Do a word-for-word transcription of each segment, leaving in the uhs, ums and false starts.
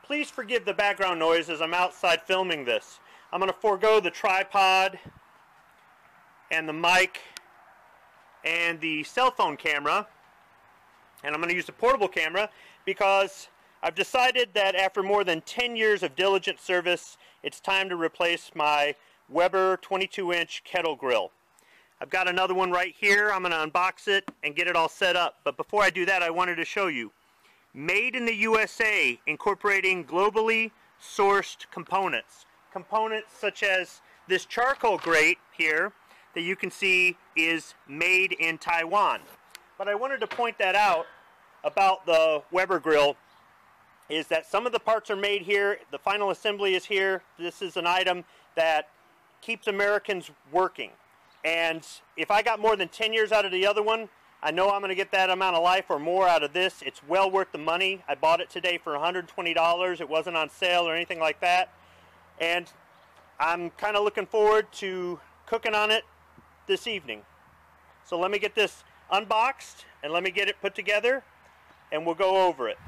please forgive the background noise as I'm outside filming this. I'm going to forego the tripod and the mic and the cell phone camera, and I'm going to use a portable camera because I've decided that after more than ten years of diligent service, it's time to replace my Weber twenty-two inch Kettle grill. I've got another one right here. I'm going to unbox it and get it all set up. But before I do that, I wanted to show you. Made in the U S A, incorporating globally sourced components. Components such as this charcoal grate here that you can see is made in Taiwan. But I wanted to point that out about the Weber grill, is that some of the parts are made here, the final assembly is here. This is an item that keeps Americans working. And if I got more than ten years out of the other one, I know I'm going to get that amount of life or more out of this. It's well worth the money. I bought it today for one hundred twenty dollars. It wasn't on sale or anything like that. And I'm kind of looking forward to cooking on it this evening. So let me get this unboxed and let me get it put together and we'll go over it.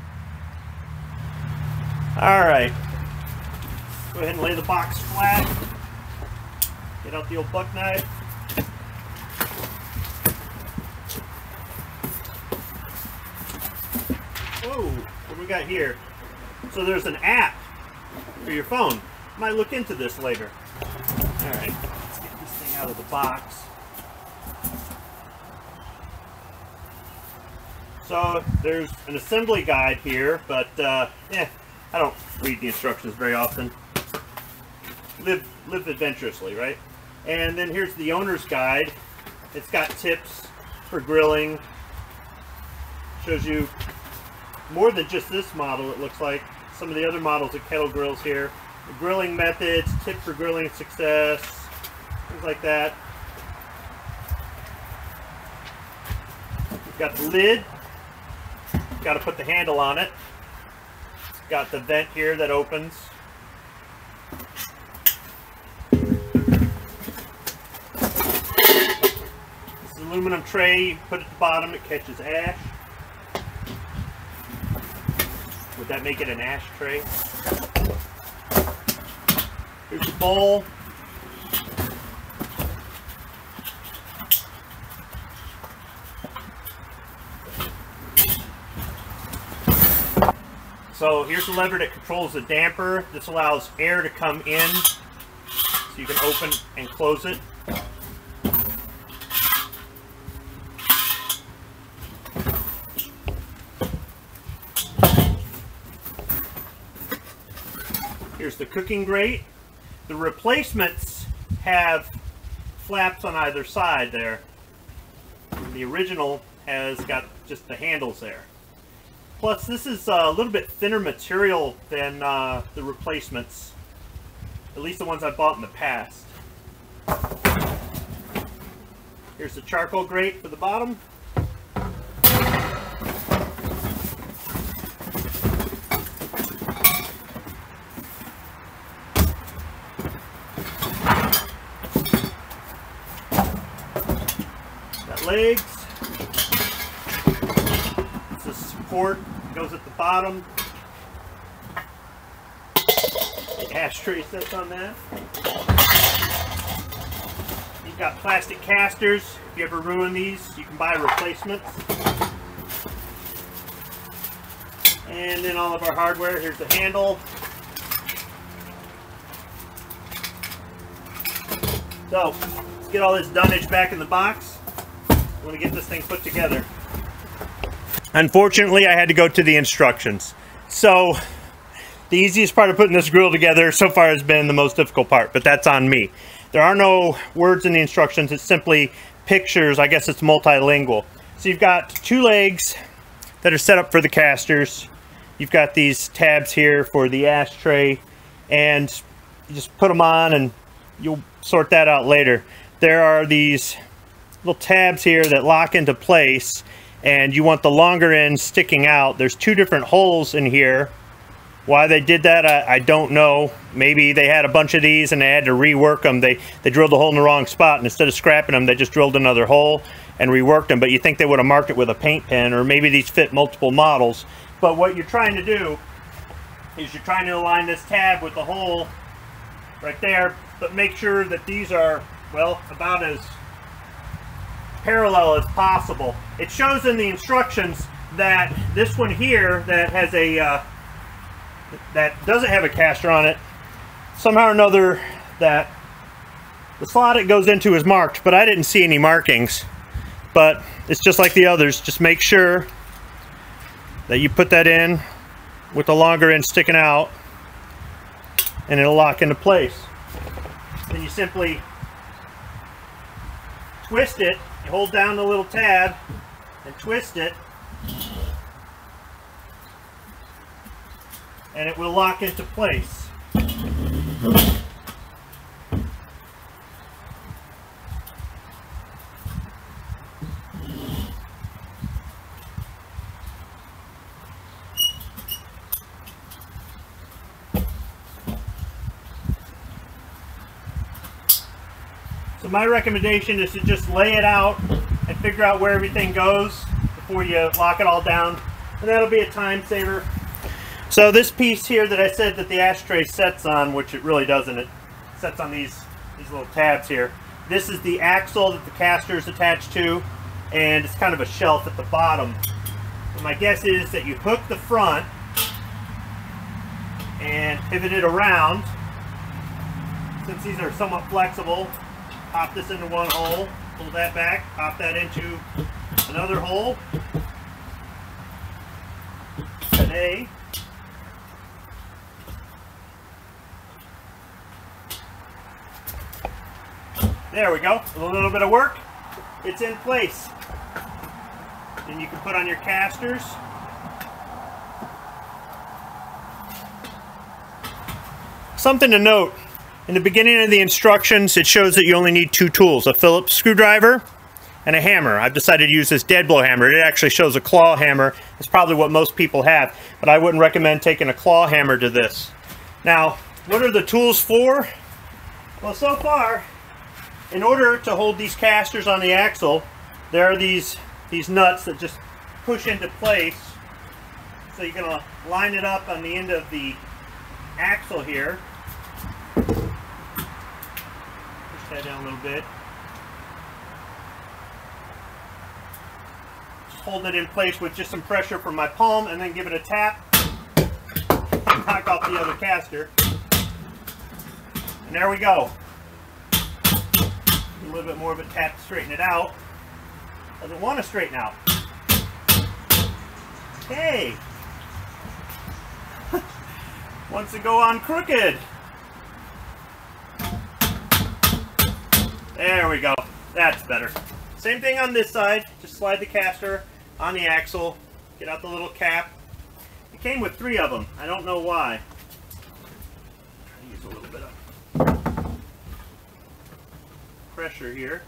Alright. Go ahead and lay the box flat. Get out the old buck knife. Whoa, what do we got here? So there's an app for your phone. Might look into this later. Alright, let's get this thing out of the box. So there's an assembly guide here, but uh, yeah, I don't read the instructions very often. Live, live adventurously, right? And then here's the owner's guide. It's got tips for grilling. Shows you more than just this model, it looks like. Some of the other models of Kettle grills here. The grilling methods, tips for grilling success, things like that. We've got the lid. Got to put the handle on it. It's got the vent here that opens. This aluminum tray you put at the bottom, it catches ash. Would that make it an ash tray? Here's the bowl. So here's the lever that controls the damper. This allows air to come in, so you can open and close it. Here's the cooking grate. The replacements have flaps on either side there. The original has got just the handles there. Plus, this is a little bit thinner material than uh, the replacements, at least the ones I bought in the past. Here's the charcoal grate for the bottom. Got legs. Support goes at the bottom. The ashtray sits on that. You've got plastic casters. If you ever ruin these, you can buy replacements. And then all of our hardware. Here's the handle. So, let's get all this dunnage back in the box. I want to get this thing put together. Unfortunately, I had to go to the instructions. So, the easiest part of putting this grill together so far has been the most difficult part, but that's on me. There are no words in the instructions, it's simply pictures. I guess it's multilingual. So you've got two legs that are set up for the casters. You've got these tabs here for the ashtray, and you just put them on and you'll sort that out later. There are these little tabs here that lock into place, and you want the longer end sticking out. There's two different holes in here. Why they did that, I, I don't know. Maybe they had a bunch of these and they had to rework them. They, they drilled the hole in the wrong spot, and instead of scrapping them, they just drilled another hole and reworked them. But you think they would have marked it with a paint pen, or maybe these fit multiple models. But what you're trying to do is you're trying to align this tab with the hole right there, but make sure that these are, well, about as parallel as possible. It shows in the instructions that this one here that has a uh, that doesn't have a caster on it, somehow or another that the slot it goes into is marked, but I didn't see any markings. But it's just like the others, just make sure that you put that in with the longer end sticking out and it'll lock into place. Then you simply twist it, you hold down the little tab and twist it, and it will lock into place. So my recommendation is to just lay it out and figure out where everything goes before you lock it all down, and that'll be a time saver. So this piece here that I said that the ashtray sets on, which it really doesn't, it sets on these, these little tabs here. This is the axle that the caster is attached to, and it's kind of a shelf at the bottom. So my guess is that you hook the front and pivot it around. Since these are somewhat flexible, pop this into one hole, pull that back, pop that into another hole. Set A. There we go. With a little bit of work, it's in place. Then you can put on your casters. Something to note. In the beginning of the instructions, it shows that you only need two tools, a Phillips screwdriver and a hammer. I've decided to use this dead blow hammer. It actually shows a claw hammer. It's probably what most people have, but I wouldn't recommend taking a claw hammer to this. Now, what are the tools for? Well, so far, in order to hold these casters on the axle, there are these, these nuts that just push into place. So you're going to line it up on the end of the axle here. That down a little bit. Just hold it in place with just some pressure from my palm and then give it a tap. Knock off the other caster. And there we go. A little bit more of a tap to straighten it out. Doesn't want to straighten out. Hey! Wants to go on crooked. There we go. That's better. Same thing on this side. Just slide the caster on the axle. Get out the little cap. It came with three of them. I don't know why. Try to use a little bit of pressure here.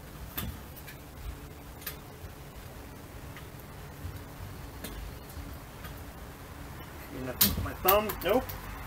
Enough with my thumb. Nope.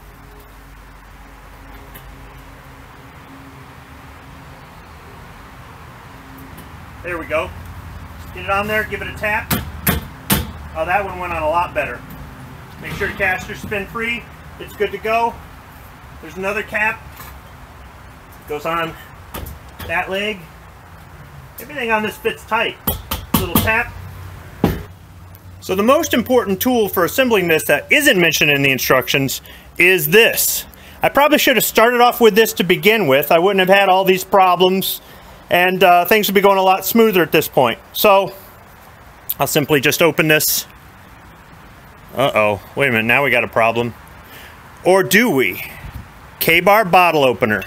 There we go. Get it on there, give it a tap. Oh, that one went on a lot better. Make sure the caster's spin free. It's good to go. There's another cap. Goes on that leg. Everything on this fits tight. Little tap. So the most important tool for assembling this that isn't mentioned in the instructions is this. I probably should have started off with this to begin with. I wouldn't have had all these problems. And uh, things would be going a lot smoother at this point. So, I'll simply just open this. Uh-oh. Wait a minute, now we got a problem. Or do we? K-bar bottle opener.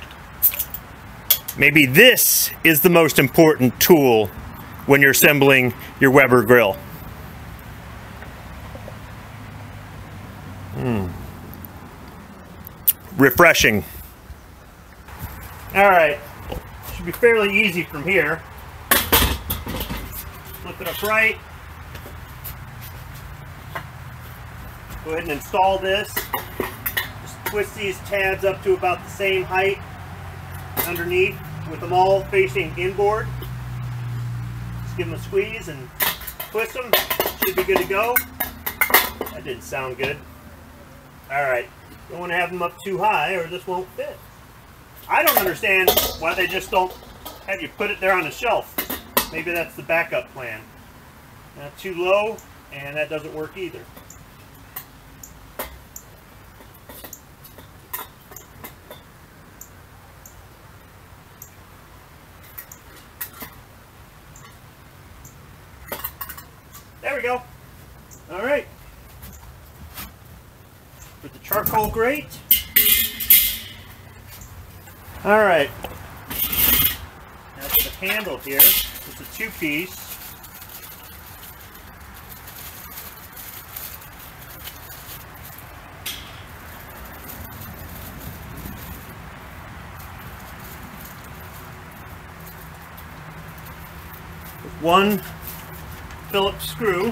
Maybe this is the most important tool when you're assembling your Weber grill. Hmm. Refreshing. All right. Should be fairly easy from here. Flip it upright. Go ahead and install this. Just twist these tabs up to about the same height underneath with them all facing inboard. Just give them a squeeze and twist them. Should be good to go. That didn't sound good. Alright, don't want to have them up too high or this won't fit. I don't understand why they just don't have you put it there on a shelf. Maybe that's the backup plan. Not too low, and that doesn't work either. There we go. Alright. With the charcoal grate. Alright. That's the handle here. It's a two-piece. With one Phillips screw.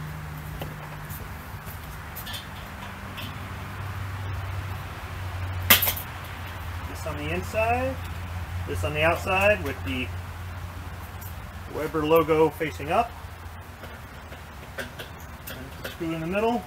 This on the inside, this on the outside with the Weber logo facing up. And the screw in the middle.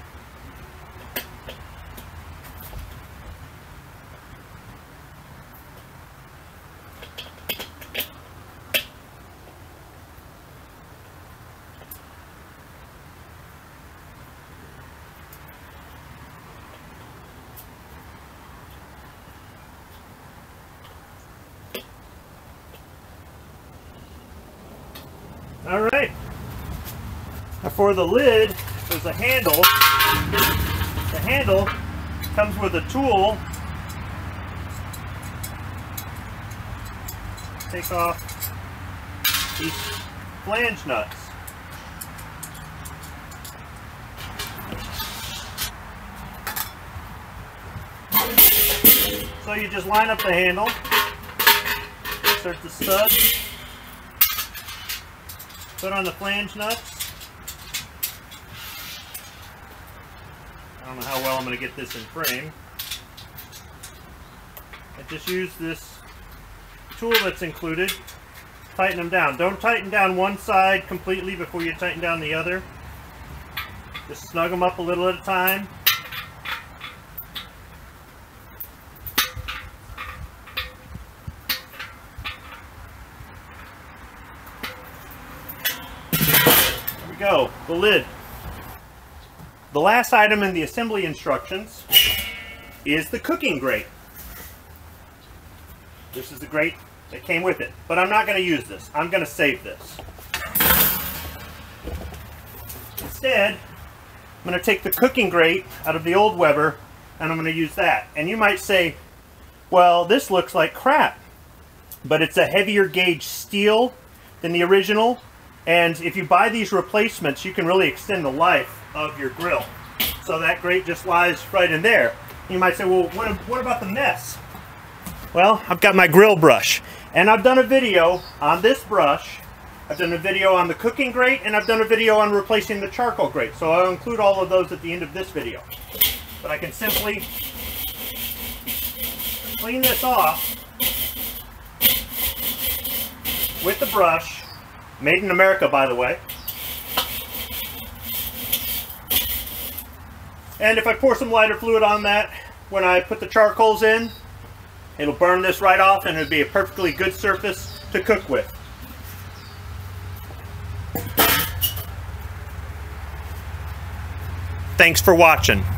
All right. Now for the lid, there's a handle. The handle comes with a tool. Take off these flange nuts. So you just line up the handle, insert the stud, put on the flange nuts. I don't know how well I'm going to get this in frame. And just use this tool that's included. Tighten them down. Don't tighten down one side completely before you tighten down the other. Just snug them up a little at a time. Go, the lid. The last item in the assembly instructions is the cooking grate. This is the grate that came with it, but I'm not going to use this. I'm going to save this. Instead, I'm going to take the cooking grate out of the old Weber and I'm going to use that. And you might say, well, this looks like crap, but it's a heavier gauge steel than the original. And if you buy these replacements, you can really extend the life of your grill. So that grate just lies right in there. You might say, well, what, what about the mess? Well, I've got my grill brush. And I've done a video on this brush. I've done a video on the cooking grate, and I've done a video on replacing the charcoal grate. So I'll include all of those at the end of this video. But I can simply clean this off with the brush. Made in America, by the way. And if I pour some lighter fluid on that, when I put the charcoals in, it'll burn this right off and it'll be a perfectly good surface to cook with. Thanks for watching.